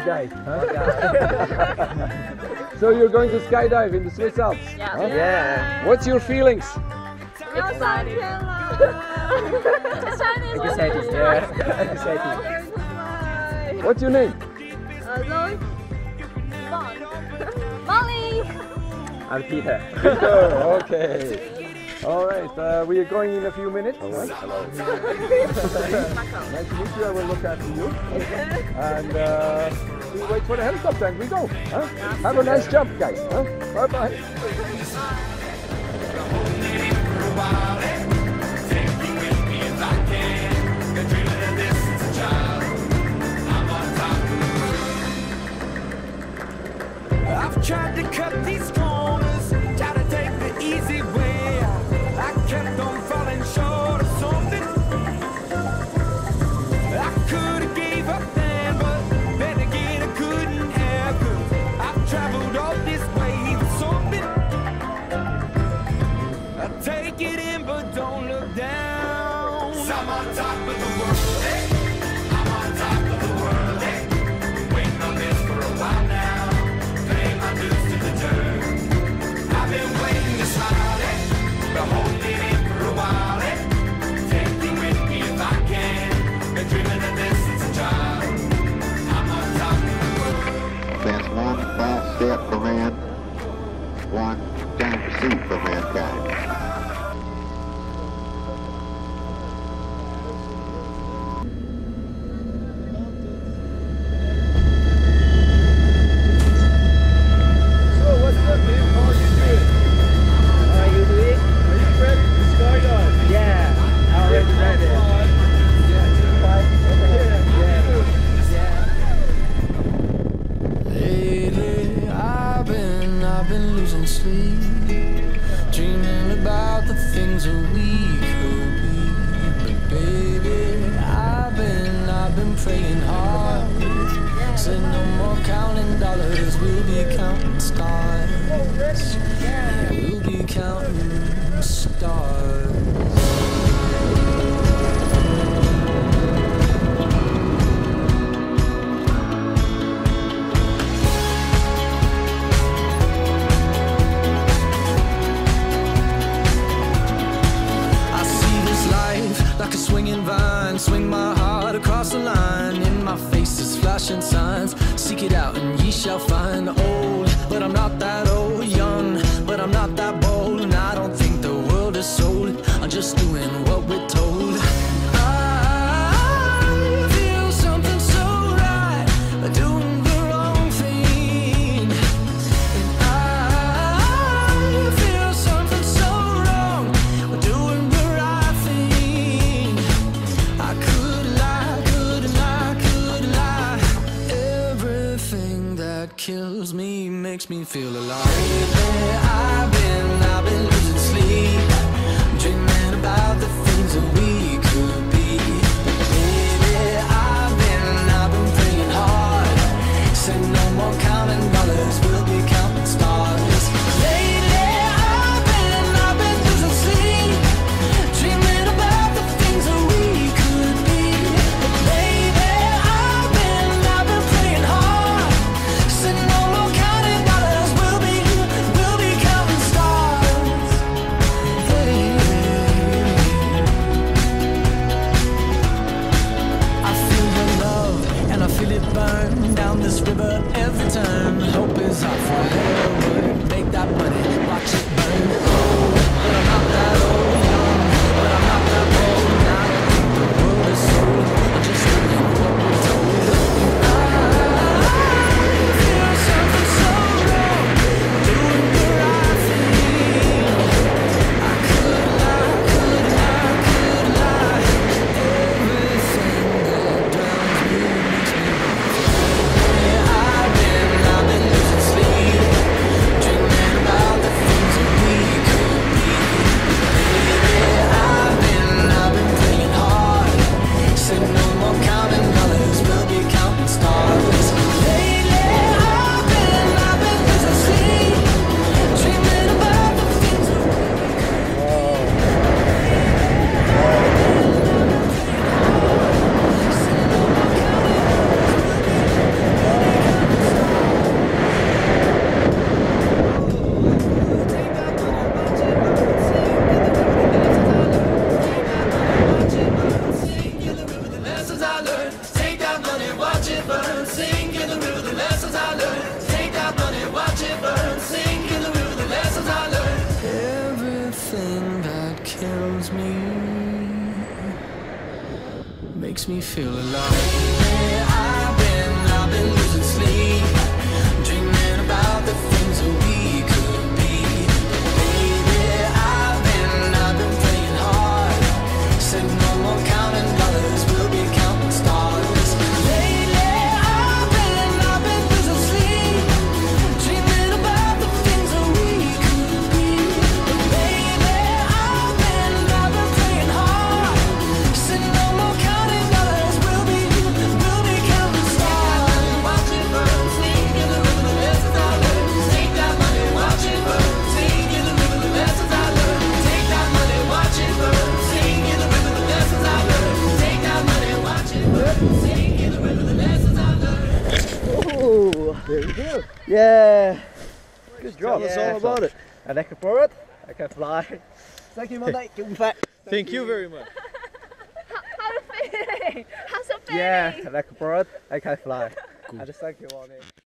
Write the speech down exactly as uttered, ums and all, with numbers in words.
guy. Huh? So you're going to skydive in the Swiss Alps? Yeah. Huh? Yeah. What's your feelings? Exciting. Chinese. Excited, yeah. Excited. What's your name? Molly. Molly. I'm Peter. Peter, okay. All right, uh, we are going in a few minutes. Hello. Nice to meet you. I will look after you. And uh, we wait for the helicopter and we go. Huh? Have a nice jump, guys. Huh? Bye bye. I've tried to cut these corners, tried to take the easy way out. I kept on falling short of something. I could have gave up then, but then again I couldn't have. 'Cause I've traveled all this way for something. I take it in, but don't look down. 'Cause I'm on top of the world, eh? I'm on top of the world, eh? Waiting on this for a while now. I've been waiting to smile, eh? Been holding it for a while, eh? Take me with me if I can. Been dreaming of this since a child. I'm on top of the world. That's one false step for man, one giant pursuit for mankind. I've been losing sleep, dreaming about the things that we could be. But baby, I've been, I've been praying hard. Said no more counting dollars, we'll be counting stars. Yeah, we'll be counting stars. Like a swinging vine, swing my heart across the line. In my face is flashing signs. Seek it out and ye shall find. Old, but I'm not that old. Young, but I'm not that bold. And I don't think the world is sold. I'm just doing what we're told. I feel something so right, doing the wrong thing. And I feel something so wrong, doing the right thing. I could lie, could lie, could lie. Everything that kills me makes me feel alive. Lately I've been, I've been losing sleep, dreaming about the things that we could be. Baby, I've been, I've been praying hard. Said no more counting dollars, we'll be counting stars. Lately I've been, I've been losing sleep, dreaming about the things that we could be. Baby, I've been, I've been praying hard. Said no more counting dollars, we'll be, makes me feel alive. I've been, I've been losing sleep, dreaming about the things that we could be. Baby, I've been, I've been playing hard. Said no more counting dollars, we'll be counting stars. Lately, I've been, I've been losing sleep, dreaming about the things that we could be. Baby, I've been, I've been playing hard. Said no more counting dollars, we'll be, we'll be counting stars. Watching birds sing in the river, the lessons I learned. Take that money, watching birds sing in the river, the lessons I learned. Take that money, watching birds sing in the river, the lessons I learned. Take that money, watching birds sing in the river, the lessons I learned. Oh, there we go. Yeah. Good job. Tell us all about it. I can throw it. I can fly. Thank you, Monday. Give back. Thank you very much. How the feeling? How's the feeling? Yeah, I can throw it. I can fly. I just thank you, Monday.